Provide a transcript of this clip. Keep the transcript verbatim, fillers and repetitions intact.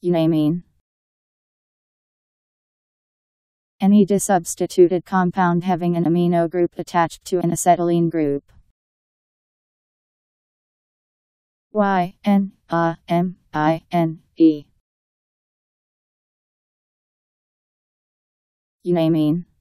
Ynamine. Any disubstituted compound having an amino group attached to an acetylene group. Y N A M I N E. Ynamine.